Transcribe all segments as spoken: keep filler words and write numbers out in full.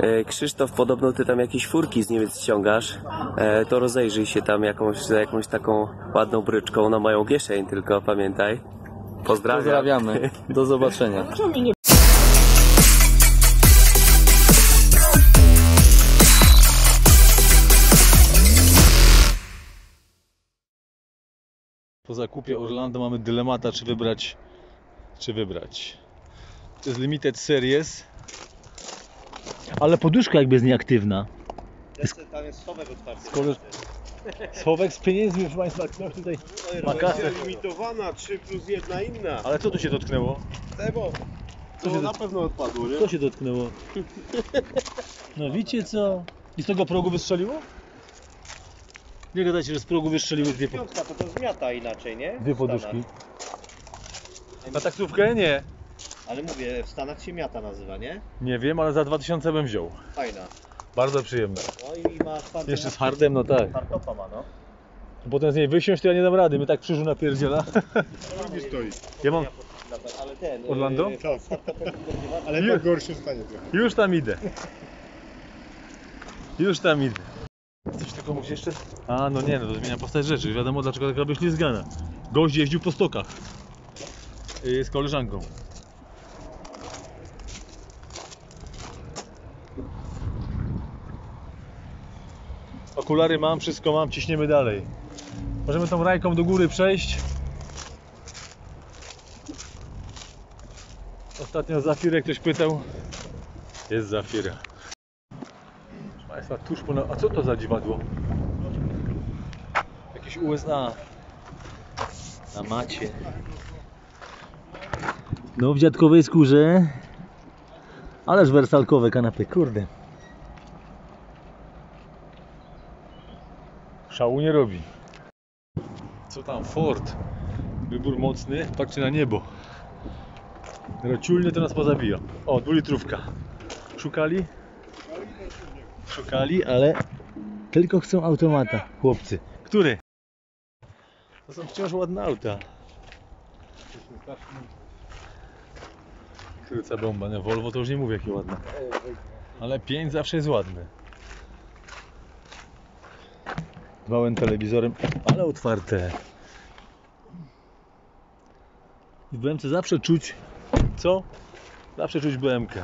Krzysztof, podobno ty tam jakieś furki z Niemiec ściągasz, to rozejrzyj się tam jakąś, za jakąś taką ładną bryczką, no mają kieszeń tylko, pamiętaj. Pozdrawiam. Pozdrawiamy, do zobaczenia. Po zakupie Orlando mamy dylemata, czy wybrać, czy wybrać. To jest Limited Series, ale poduszka jakby jest nieaktywna. Tam jest schowek otwarty. Skoro... Schowek z pieniędzmi, proszę Państwa, ktoś tutaj ma kasę. Limitowana, trzy plus jedna inna. Ale co tu się dotknęło? Tego, Co to się na dot- pewno odpadło, nie? Co się dotknęło? No wiecie co? I z tego progu wystrzeliło? Nie gadajcie, że z progu wystrzeliły dwie, po... Piątka to to zmiata inaczej, nie? dwie poduszki. Na taksówkę? Nie. Ale mówię, w Stanach się miata nazywa, nie? Nie wiem, ale za dwa tysiące bym wziął. Fajna. Bardzo przyjemna. No i ma twardy. Jeszcze z hardem, no tak. Hardtopa ma, no. Potem z niej wysiąść to ja nie dam rady, my tak krzyżu napierdziela. Drugi stoi. Ja mam... Ale ten... Orlando? Yy, z hardtopem Ale Już. tak gorszy stanie trochę. Już tam idę. Już tam idę. Coś tylko musi jeszcze... A, no nie, no to zmienia postać rzeczy. Wiadomo dlaczego taka wyślizgana. Gość jeździł po stokach. Yy, z koleżanką. Okulary mam, wszystko mam, ciśniemy dalej. Możemy tą rajką do góry przejść. Ostatnio Zafirę ktoś pytał. Jest Zafira. Proszę Państwa, tuż po... A co to za dziwadło? Jakieś U S A. Na macie. No w dziadkowej skórze. Ależ wersalkowe kanapy, kurde. Szału nie robi. Co tam? Ford. Wybór mocny. Patrzcie na niebo. Rociulnie to nas pozabija. O, dwulitrówka. Szukali? Szukali, ale tylko chcą automata, chłopcy. Który? To są wciąż ładne auta. Kruca bomba, no Volvo to już nie mówię jakie ładne. Ale pięć zawsze jest ładny. Małym telewizorem, ale otwarte. I w B M C zawsze czuć, co? Zawsze czuć B M K.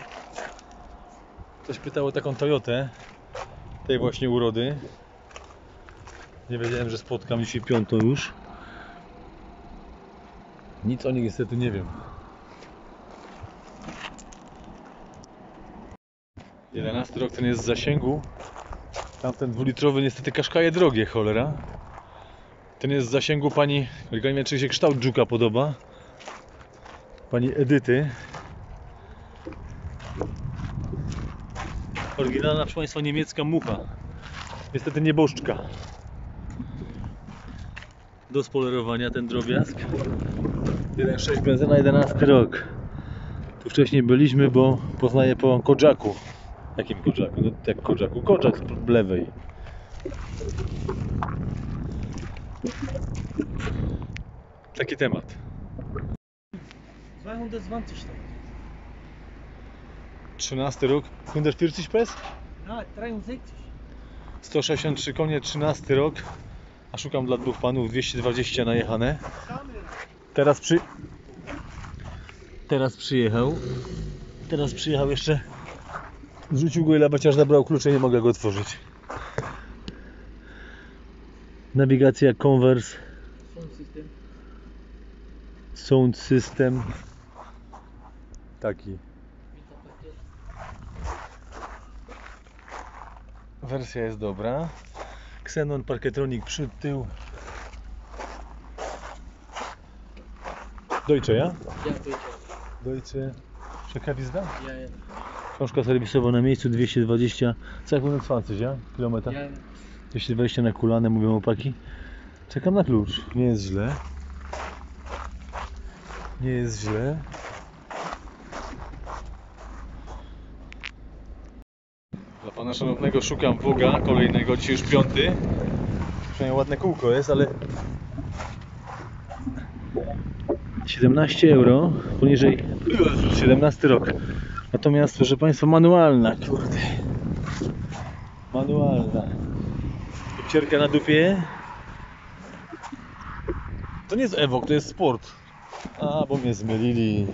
Ktoś pytał o taką Toyotę, tej właśnie urody. Nie wiedziałem, że spotkam dzisiaj piątą już. Nic o nich niestety nie wiem. jedenasty rok ten jest w zasięgu. Tamten dwulitrowy niestety kaszkaje drogie, cholera. Ten jest w zasięgu pani, nie wiem czy się kształt dżuka podoba. Pani Edyty. Oryginalna, proszę Państwa, niemiecka mucha. Niestety nieboszczka. Do spolerowania ten drobiazg. jeden sześć benzyna, jedenasty rok. Tu wcześniej byliśmy, bo poznaję po Kodżaku. Jakim Kodżaku? No jak Kodżaku? Kodżak z lewej. Taki temat. zweihundertzwanzig. trzynasty rok. hundertvierzig P S? No, dreiundsechzig. sto sześćdziesiąt trzy konie, trzynasty rok. A szukam dla dwóch panów, dwieście dwadzieścia najechane. Teraz przy... Teraz przyjechał. Teraz przyjechał jeszcze. Zrzucił go ile chociaż zabrał klucze, nie mogę go otworzyć. Nawigacja Converse. Sound system. Taki. Wersja jest dobra. Xenon Parketronic przód, tył. Deutsche, ja? Ja, Deutsche. Deutsche. Przekawizda? Ja, ja. Książka serwisowa na miejscu, dwieście dwadzieścia. zweihundertzwanzig, ja? Kilometra? Ja, ja. dwieście dwadzieścia na kulane, mówią opaki. Czekam na klucz. Nie jest źle. Nie jest źle. Dla pana szanownego szukam Voga kolejnego, dzisiaj już piąty. Przynajmniej ładne kółko jest, ale siedemnaście euro, poniżej siedemnasty rok. Natomiast, proszę Państwa, manualna, kurde. Manualna. Cierka na dupie. To nie jest Evoque, to jest Sport. A, bo mnie zmylili.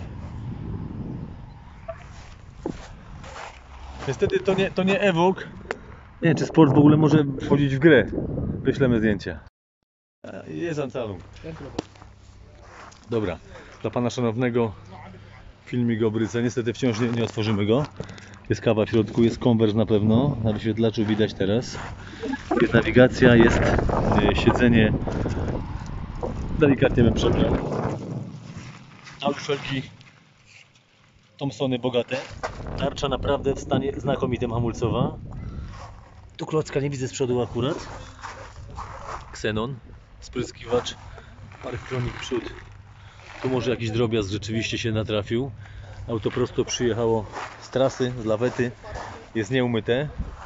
Niestety to nie, to nie Evoque. Nie wiem, czy Sport w ogóle może wchodzić w grę. Wyślemy zdjęcia. A, jest Ancalum. Dobra, dla Pana Szanownego filmik o Bryce. Niestety wciąż nie, nie otworzymy go. Jest kawa w środku, jest konwers na pewno. Na wyświetlaczu widać teraz. Jest nawigacja, jest y, siedzenie. Delikatnie bym przebrał. Ale wszelki Thompsony bogate. Tarcza naprawdę w stanie znakomitym, hamulcowa. Tu klocka nie widzę z przodu akurat. Xenon, spryskiwacz, parktronik przód. Tu może jakiś drobiazg rzeczywiście się natrafił. Auto prosto przyjechało z trasy, z lawety. Jest nieumyte.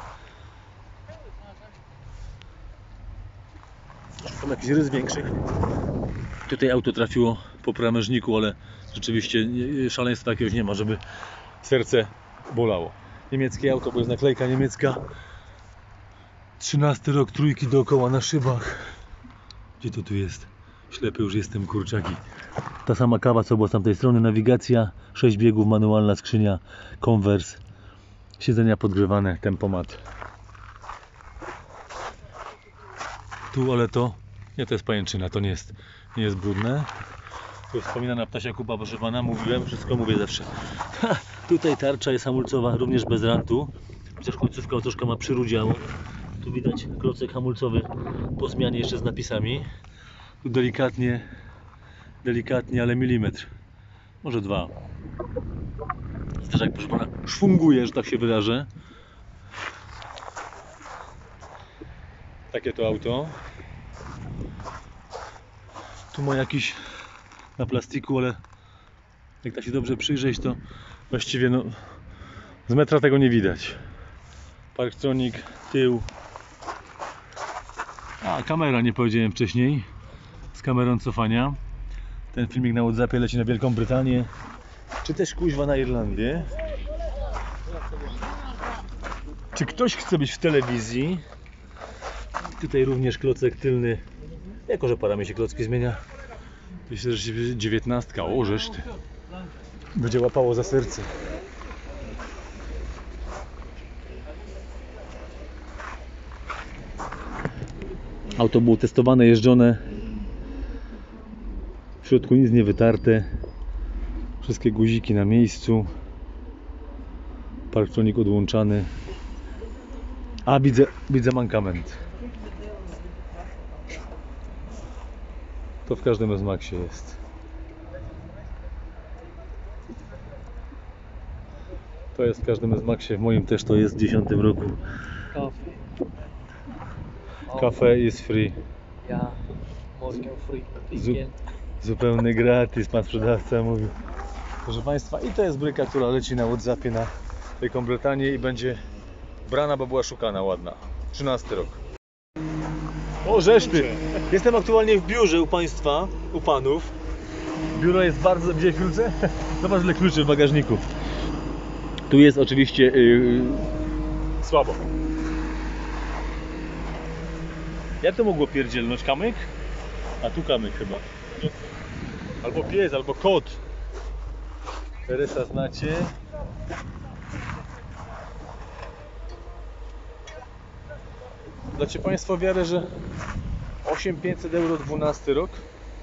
Szukam jakichś rys większych. Tutaj auto trafiło po pramężniku, ale rzeczywiście szaleństwa jakiegoś nie ma, żeby serce bolało. Niemieckie auto, bo jest naklejka niemiecka. trzynasty rok, trójki dookoła na szybach. Gdzie to tu jest? Ślepy już jestem, kurczaki. Ta sama kawa, co była z tamtej strony. Nawigacja, sześć biegów, manualna skrzynia, konwers, siedzenia podgrzewane, tempomat. Tu, ale to nie, to jest pajęczyna, to nie jest, nie jest brudne. Tu wspominana ptasia kupa, proszę Pana, mówiłem, wszystko mówię zawsze. Ha, tutaj tarcza jest hamulcowa, również bez rantu. Chociaż końcówka troszkę ma przyrudziałą. Tu widać klocek hamulcowy po zmianie jeszcze z napisami. Tu delikatnie, delikatnie, ale milimetr, może dwa. Zderzak, proszę Pana, szwunguje, że tak się wyrażę. Takie to auto. Tu ma jakiś na plastiku, ale jak tak się dobrze przyjrzeć, to właściwie no, z metra tego nie widać. Parktronik, tył. A, kamera, nie powiedziałem wcześniej. Z kamerą cofania. Ten filmik na WhatsAppie leci na Wielką Brytanię. Czy też kuźwa na Irlandię. Czy ktoś chce być w telewizji? Tutaj również klocek tylny. Jako że para mi się klocki zmienia. Myślę, że się dziewiętnastka. O, żeż ty. Będzie łapało za serce. Auto było testowane, jeżdżone. W środku nic nie wytarte. Wszystkie guziki na miejscu. Parktronik odłączany. A, widzę, widzę mankament. To w każdym S-Maxie jest. To jest w każdym S-Maxie, w moim też to jest w dziesiątym roku. Kafe jest free. Ja, morgen free. Zu- zupełny gratis, pan sprzedawca mówił. Proszę Państwa, i to jest bryka, która leci na WhatsAppie na Wielką Brytanię i będzie brana, bo była szukana, ładna. trzynasty rok. O, żeż ty! Jestem aktualnie w biurze u Państwa, u Panów. Biuro jest bardzo... Gdzie klucze? Zobacz, ile kluczy w bagażniku. Tu jest oczywiście yy, słabo. Jak to mogło pierdzielnąć? Kamyk? A tu kamyk chyba. Albo pies, albo kot. Teresa znacie. Dacie Państwo wiarę, że osiem tysięcy pięćset euro dwunasty rok?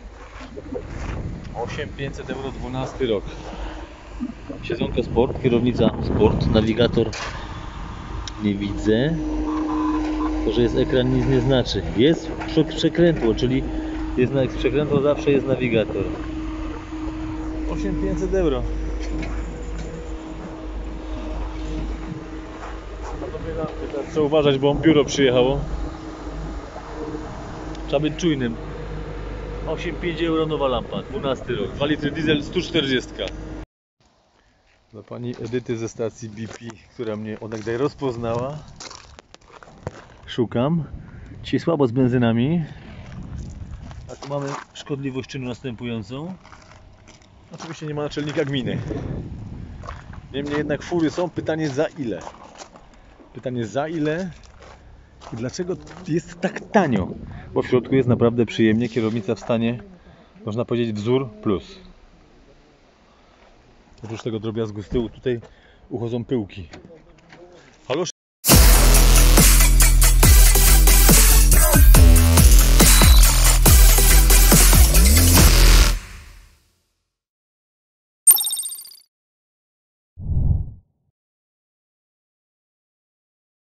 osiem tysięcy pięćset euro dwunasty rok. Siedzonko Sport, kierownica Sport, nawigator nie widzę. To, że jest ekran, nic nie znaczy. Jest przekrętło, czyli jest na przekrętło, zawsze jest nawigator. osiem tysięcy pięćset euro. Trzeba uważać, bo biuro przyjechało. Trzeba być czujnym. osiem tysięcy pięć euro nowa lampa, dwunasty rok, dwa litry diesel, sto czterdzieści. Dla pani Edyty ze stacji B P, która mnie onegdaj rozpoznała. Szukam. Dzisiaj słabo z benzynami. A tu mamy szkodliwość czynu następującą. Oczywiście nie ma naczelnika gminy. Niemniej jednak fury są. Pytanie za ile? Pytanie za ile i dlaczego jest tak tanio? Bo w środku jest naprawdę przyjemnie. Kierownica w stanie, można powiedzieć, wzór plus. Oprócz tego drobiazgu z tyłu tutaj uchodzą pyłki.